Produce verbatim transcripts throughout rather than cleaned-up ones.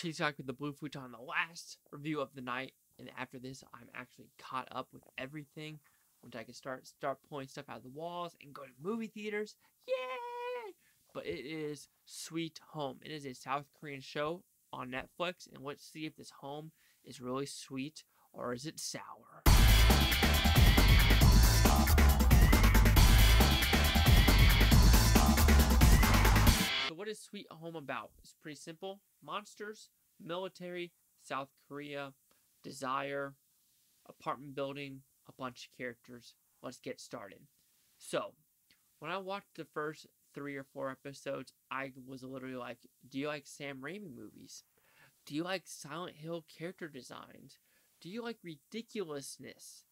Cheesecock with the Blue Futon, the last review of the night. And after this, I'm actually caught up with everything, which I can start start pulling stuff out of the walls and go to movie theaters. Yay! But it is Sweet Home. It is a South Korean show on Netflix, and let's see if this home is really sweet or is it sour. So what is Sweet Home about? It's pretty simple. Monsters, military, South Korea, desire, apartment building, a bunch of characters. Let's get started. So, when I watched the first three or four episodes, I was literally like, do you like Sam Raimi movies? Do you like Silent Hill character designs? Do you like ridiculousness?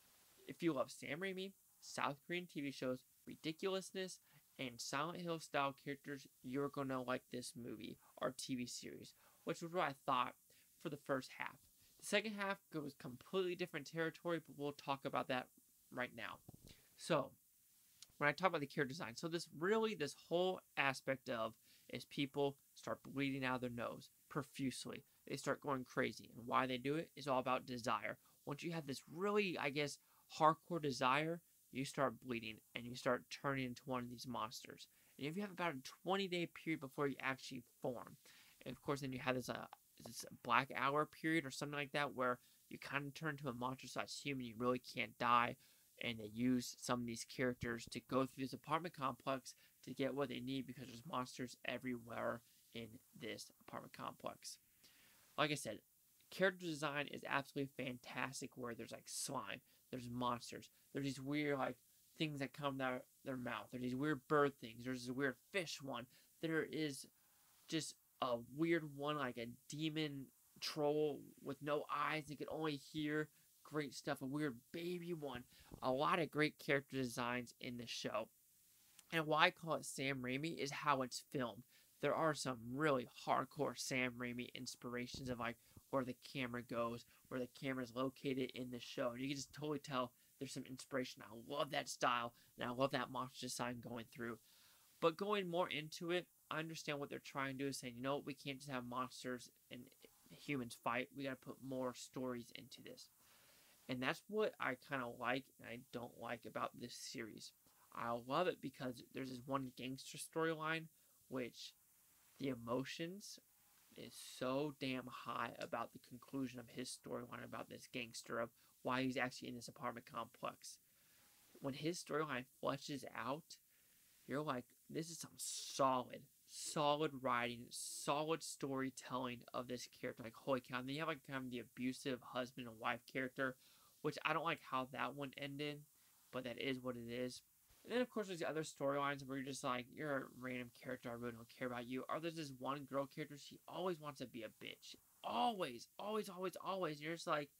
If you love Sam Raimi, South Korean T V shows, ridiculousness, and Silent Hill style characters, you're gonna like this movie or T V series, which was what I thought for the first half. The second half goes completely different territory, but we'll talk about that right now. So, when I talk about the character design, so this really, this whole aspect of is people start bleeding out of their nose profusely. They start going crazy, and why they do it is all about desire. Once you have this really, I guess, hardcore desire, you start bleeding, and you start turning into one of these monsters. And if you have about a twenty day period before you actually form, and of course then you have this, uh, this black hour period or something like that where you kind of turn into a monster slash human, you really can't die, and they use some of these characters to go through this apartment complex to get what they need because there's monsters everywhere in this apartment complex. Like I said, character design is absolutely fantastic where there's like slime, there's monsters, there's these weird like things that come out of their mouth, there's these weird bird things, there's this weird fish one, there is just a weird one like a demon troll with no eyes that can only hear. Great stuff. A weird baby one. A lot of great character designs in the show. And why I call it Sam Raimi is how it's filmed. There are some really hardcore Sam Raimi inspirations of like where the camera goes, where the camera is located in the show. And you can just totally tell there's some inspiration. I love that style, and I love that monster design going through. But going more into it, I understand what they're trying to do is saying, you know, we can't just have monsters and humans fight. We got to put more stories into this. And that's what I kind of like and I don't like about this series. I love it because there's this one gangster storyline which the emotions is so damn high about the conclusion of his storyline about this gangster of why he's actually in this apartment complex. When his storyline fleshes out, you're like, this is some solid, solid writing, solid storytelling of this character. Like, holy cow. And then you have like kind of the abusive husband and wife character, which I don't like how that one ended, but that is what it is. And then, of course, there's the other storylines where you're just like, you're a random character, I really don't care about you. Or there's this one girl character, she always wants to be a bitch. Always, always, always, always. You're just like,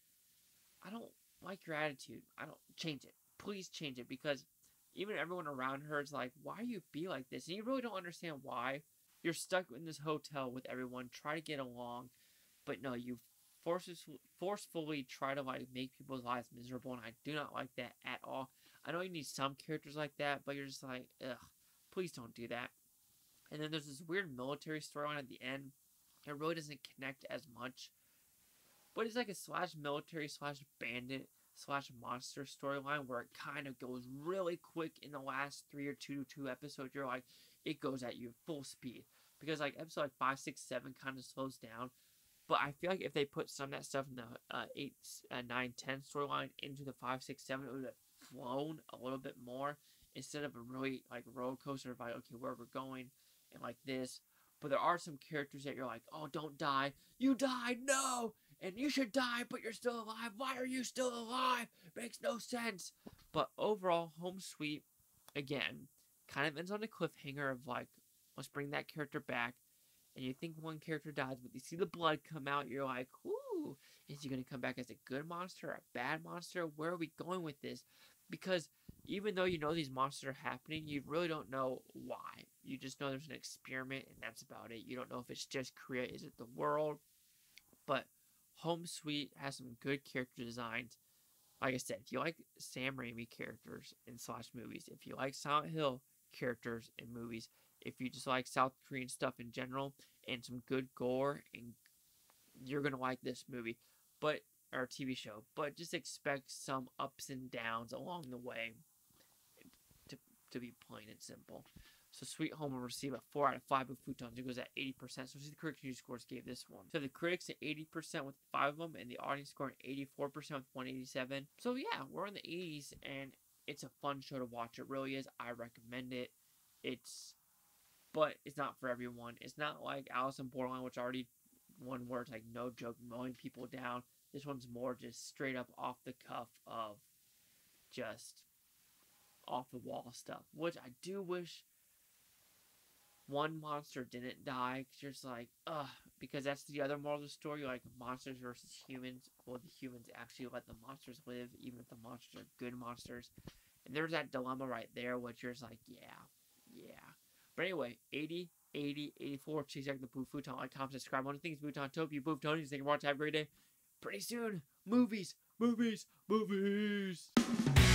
I don't like your attitude. I don't, change it. Please change it, because even everyone around her is like, why do you be like this? And you really don't understand why. You're stuck in this hotel with everyone, try to get along, but no, you forcefully, forcefully try to like make people's lives miserable, and I do not like that at all. I know you need some characters like that, but you're just like, ugh, please don't do that. And then there's this weird military storyline at the end. It really doesn't connect as much, but it's like a slash military slash bandit slash monster storyline where it kind of goes really quick in the last three or two two episodes. You're like, it goes at you full speed, because like episode like five, six, seven kind of slows down. But I feel like if they put some of that stuff in the uh, eight, uh, nine, ten storyline into the five, six, seven, it would have flown a little bit more instead of a really like roller coaster of like, okay, where we're going and like this. But there are some characters that you're like, oh, don't die. You died, no! And you should die, but you're still alive. Why are you still alive? Makes no sense. But overall, Home Sweet, again, kind of ends on a cliffhanger of like, let's bring that character back. And you think one character dies, but you see the blood come out, you're like, ooh, is he going to come back as a good monster or a bad monster? Where are we going with this? Because even though you know these monsters are happening, you really don't know why. You just know there's an experiment, and that's about it. You don't know if it's just Korea, is it the world? But Home Sweet has some good character designs. Like I said, if you like Sam Raimi characters in slash movies, if you like Silent Hill characters in movies, if you just like South Korean stuff in general, and some good gore and you're gonna like this movie, but or T V show. But just expect some ups and downs along the way. To to be plain and simple. So Sweet Home will receive a four out of five with futons. It goes at eighty percent. So see the critics' news scores gave this one. So the critics at eighty percent with five of them, and the audience scoring eighty-four percent with one eighty-seven. So yeah, we're in the eighties, and it's a fun show to watch. It really is. I recommend it. It's, but it's not for everyone. It's not like Alice in Borderline, which already one word, like no joke, mowing people down. This one's more just straight up off the cuff of just off the wall stuff, which I do wish one monster didn't die, because you're just like, ugh, because that's the other moral of the story, like monsters versus humans. Well, the humans actually let the monsters live, even if the monsters are good monsters. And there's that dilemma right there, which you're just like, yeah, yeah. But anyway, eighty, eighty, eighty-four, check the Boo Futon, like, comment, subscribe. One of the things, Booton Topia, Boo Tony, thank you for watching, have a great day. Pretty soon, movies, movies, movies.